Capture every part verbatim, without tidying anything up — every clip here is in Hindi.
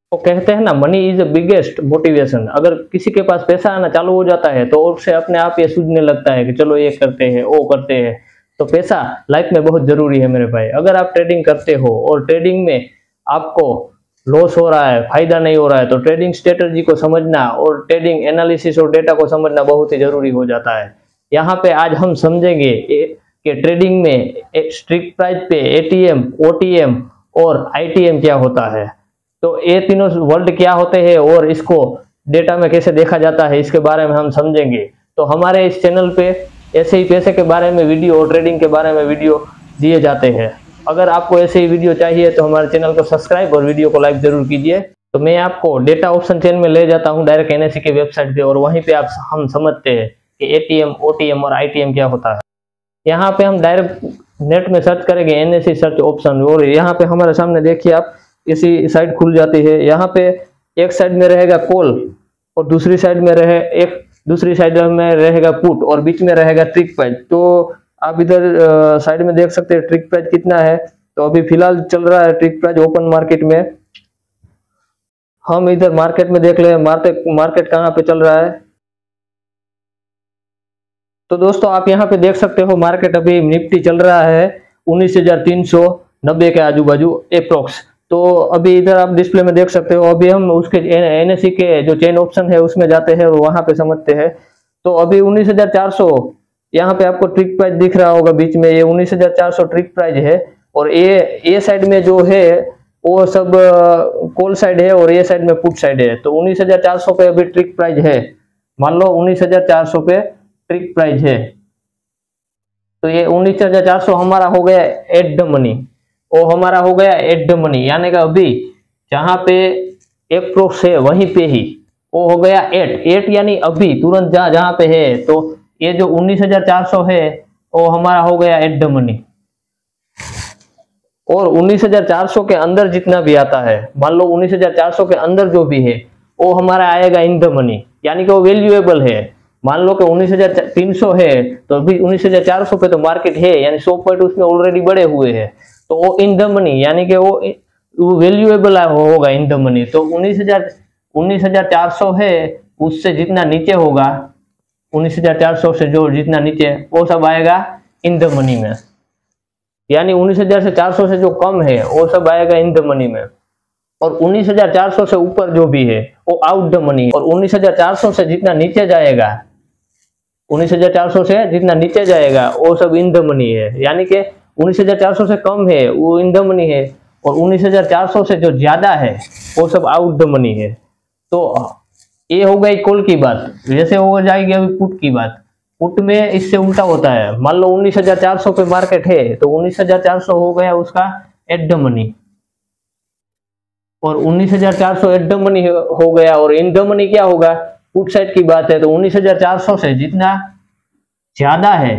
वो कहते हैं ना, money is the biggest motivation. अगर किसी के पास पैसा आना चालू हो जाता है तो उससे अपने आप ये सूझने लगता है कि चलो ये करते हैं वो करते हैं। तो पैसा लाइफ में बहुत जरूरी है मेरे भाई। अगर आप ट्रेडिंग करते हो और ट्रेडिंग में आपको लॉस हो रहा है, फायदा नहीं हो रहा है, तो ट्रेडिंग स्ट्रेटजी को समझना और ट्रेडिंग एनालिसिस और डेटा को समझना बहुत ही जरूरी हो जाता है। यहाँ पे आज हम समझेंगे कि ट्रेडिंग में स्ट्रिक्ट प्राइस पे एटीएम, ओटीएम और आईटीएम क्या होता है। तो ये तीनों वर्ड क्या होते हैं और इसको डेटा में कैसे देखा जाता है, इसके बारे में हम समझेंगे। तो हमारे इस चैनल पे ऐसे ही पैसे के बारे में वीडियो और ट्रेडिंग के बारे में वीडियो दिए जाते हैं। अगर आपको ऐसे ही वीडियो चाहिए तो हमारे चैनल को सब्सक्राइब और वीडियो को लाइक जरूर कीजिए। तो मैं आपको डेटा ऑप्शन चेन में ले जाता हूं डायरेक्ट एनएससी के वेबसाइट पे, और वहीं पे आप हम समझते हैं कि एटीएम, ओटीएम और आईटीएम क्या होता है। यहाँ पे हम डायरेक्ट नेट में सर्च करेंगे एनएससी सर्च ऑप्शन, और यहाँ पे हमारे सामने देखिए आप इसी साइड खुल जाती है। यहाँ पे एक साइड में रहेगा कॉल और दूसरी साइड में रहे एक दूसरी साइड में रहेगा पुट और बीच में रहेगा ट्रिक प्राइस। तो आप इधर साइड में देख सकते हैं ट्रिक प्राइस कितना है। तो अभी फिलहाल चल रहा है ट्रिक प्राइस ओपन मार्केट में। हम इधर मार्केट में देख ले मार्केट मार्केट कहाँ पे चल रहा है। तो दोस्तों आप यहाँ पे देख सकते हो मार्केट अभी निफ्टी चल रहा है उन्नीस हजार तीन सौ नब्बे के आजू बाजू अप्रोक्स। तो अभी इधर आप डिस्प्ले में देख सकते हो। अभी हम उसके एनएससी के जो चेन ऑप्शन है उसमें जाते हैं और वहां पे समझते हैं। तो अभी उन्नीस हजार चार सौ यहाँ पे आपको ट्रिक प्राइस दिख रहा होगा बीच में, ये उन्नीस हजार चार सौ ट्रिक प्राइस है। और ये ये साइड में जो है वो सब कॉल साइड है और ये साइड में पुट साइड है। तो उन्नीस हजार चार सौ पे अभी ट्रिक प्राइस है, मान लो उन्नीस हजार चार सौ पे ट्रिक प्राइस है। तो ये उन्नीस हजार चार सौ हमारा हो गया एट द मनी, वो हमारा हो गया एट द मनी, यानी कि अभी जहां पे एक प्रोक्स है वहीं पे ही वो हो गया एट एट यानी अभी तुरंत जहां जहां पे है। तो ये जो उन्नीस हजार चार सौ है वो हमारा हो गया एट द मनी। और उन्नीस हजार चार सौ के अंदर जितना भी आता है, मान लो उन्नीस हजार चार सौ के अंदर जो भी है वो हमारा आएगा इन द मनी, यानी कि वो वैल्यूएबल है। मान लो कि उन्नीस हजार तीन सौ है तो अभी उन्नीस हजार चार सौ पे तो मार्केट है, यानी सौ पॉइंट उसमें ऑलरेडी बढ़े हुए हैं। तो वो इन द मनी यानी कि वो वैल्यूएबल होगा इन द मनी। तो उन्नीस हजार उन्नीस हजार चार सौ है, उससे जितना नीचे होगा उन्नीस हजार चार सौ से जो जितना नीचे वो सब आएगा इन द मनी में, यानी उन्नीस हजार से चार सौ से जो कम है वो सब आएगा इन द मनी में। और उन्नीस हजार चार सौ से ऊपर जो भी है वो आउट द मनी। और उन्नीस हजार चार सौ से जितना नीचे जाएगा उन्नीस हजार चार सौ से जितना नीचे जाएगा वो सब इन द मनी है, यानी कि उन्नीस हजार चार सौ से कम है वो इन द मनी है, और उन्नीस हजार चार सौ से जो ज्यादा है वो सब आउट द मनी है। तो ये हो गई कॉल की बात। जैसे हो जाएगी अभी पुट की बात। पुट में इससे उल्टा होता है। मान लो उन्नीस हजार चार सौ पे मार्केट है तो उन्नीस हजार चार सौ हो गया उसका एट द मनी, और उन्नीस हजार चार सौ एट द मनी हो गया। और इन द मनी क्या होगा, पुट साइड की बात है। तो उन्नीस हजार चार सौ से जितना ज्यादा है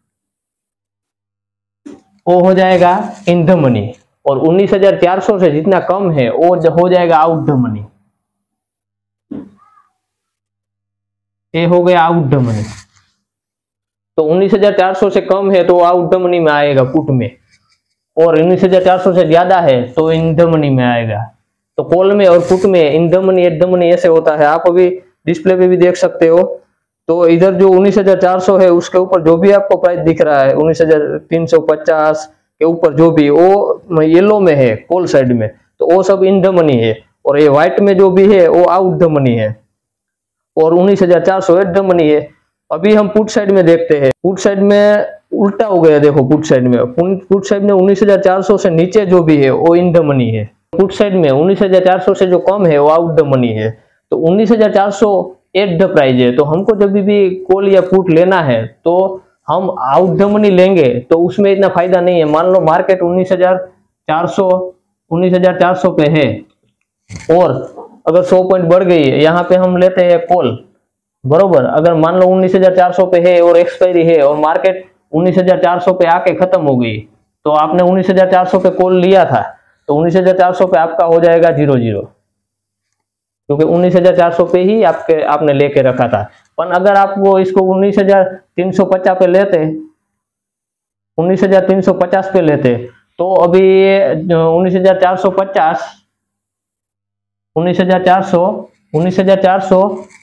वो हो जाएगा इन द मनी, और उन्नीस हजार चार सौ से जितना कम है वो हो जाएगा आउट द मनी। ये हो गया आउट द मनी। तो उन्नीस हजार चार सौ से कम है तो आउट द मनी में आएगा पुट में, और उन्नीस हजार चार सौ से ज्यादा है तो इन द मनी में आएगा। तो कॉल में और पुट में in the money at the money ऐसे होता है। आप अभी डिस्प्ले पे भी देख सकते हो। तो इधर जो उन्नीस हजार चार सौ है उसके ऊपर जो भी आपको प्राइस दिख रहा है उन्नीस हजार तीन सौ पचास के ऊपर जो भी वो येलो में है कॉल साइड में, तो वो सब इन द मनी है। और ये व्हाइट में जो भी है वो आउट द मनी है, और उन्नीस हजार चार सौ एट द मनी है। अभी हम पुट साइड में देखते हैं। पुट साइड में उल्टा हो गया, देखो पुट साइड में पुट साइड में उन्नीस हजार चार सौ से नीचे जो भी है वो इन द मनी है। पुट साइड में उन्नीस हजार चार सौ से जो कम है वो आउट द मनी है। तो उन्नीस हजार चार सौ एट द प्राइस है। तो हमको जब भी कॉल या पुट लेना है तो हम आउट द मनी लेंगे, तो उसमें इतना फायदा नहीं है। मान लो मार्केट उन्नीस हजार चार सौ उन्नीस हजार चार सौ पे है और अगर सौ पॉइंट बढ़ गई है, यहाँ पे हम लेते हैं कॉल बरोबर। अगर मान लो उन्नीस हजार चार सौ पे है और एक्सपायरी है और मार्केट उन्नीस हजार चार सौ पे आके खत्म हो गई, तो आपने उन्नीस हजार चार सौ पे कॉल लिया था तो उन्नीस हजार चार सौ पे आपका हो जाएगा जीरो जीरो, क्योंकि उन्नीस हजार चार सौ पे ही आपके आपने लेके रखा था। पर अगर आप वो इसको उन्नीस हजार तीन सौ पचास पे लेते उन्नीस हजार तीन सौ पचास पे लेते तो अभी उन्नीस हजार चार सौ पचास उन्नीस हजार चार सौ, उन्नीस हजार चार सौ,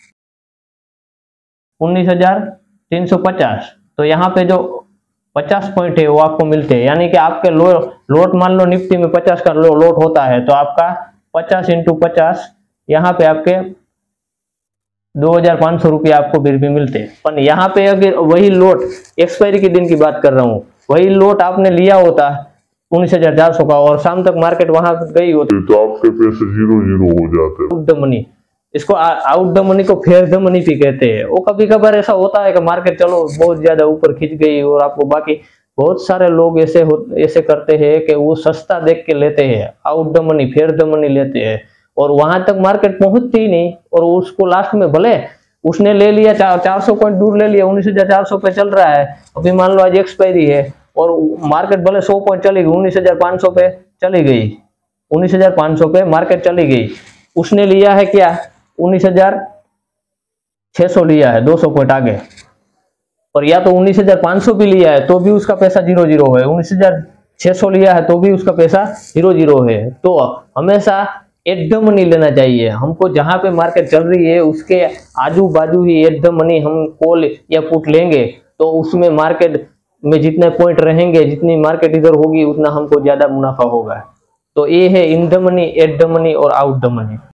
उन्नीस हजार तीन सौ पचास। तो यहाँ पे जो पचास पॉइंट है वो आपको मिलते हैं, यानी कि आपके लो, लोट मान लो निफ्टी में पचास का लो, लोट होता है, तो आपका पचास इंटू पचास यहाँ पे आपके दो हजार पाँच सौ रुपये आपको फिर भी मिलते हैं। पर यहाँ पे अगर वही लोट एक्सपायरी के दिन की बात कर रहा हूँ, वही लोट आपने लिया होता उन्नीस हजार चार सौ का और शाम तक मार्केट वहां गई होती तो आपके पैसे जीरो जीरो हो जाते हैं। आउट द मनी, इसको आउट द मनी को फेयर द मनी भी कहते हैं। वो कभी कभार ऐसा होता है कि मार्केट चलो बहुत ज्यादा ऊपर खिंच गई और आपको बाकी बहुत सारे लोग ऐसे हो ऐसे करते हैं कि वो सस्ता देख के लेते हैं, out the money fair the money लेते हैं और वहां तक मार्केट पहुंचती ही नहीं और उसको लास्ट में भले उसने ले लिया चार चार सौ पॉइंट दूर ले लिया, उन्नीस हजार चार सौ पे चल रहा है, अभी मान लो आज एक्सपायरी है और मार्केट भले सौ पॉइंट चली गई, उन्नीस हजार पाँच सौ पे चली गई, उन्नीस हजार पाँच सौ पे मार्केट चली गई, उसने लिया है क्या उन्नीस हजार छह सौ लिया है, दो सौ पॉइंट आगे, और या तो उन्नीस हजार पाँच सौ भी लिया है तो भी उसका पैसा जीरो जीरो है, उन्नीस हजार छह सौ लिया है तो भी उसका पैसा जीरो जीरो है। तो हमेशा एट द मनी लेना चाहिए हमको, जहां पे मार्केट चल रही है उसके आजू बाजू ही एट द मनी हम कॉल या पुट लेंगे तो उसमें मार्केट में जितने पॉइंट रहेंगे, जितनी मार्केट इधर होगी उतना हमको ज्यादा मुनाफा होगा। तो ये है in the money, at the money और आउट द मनी।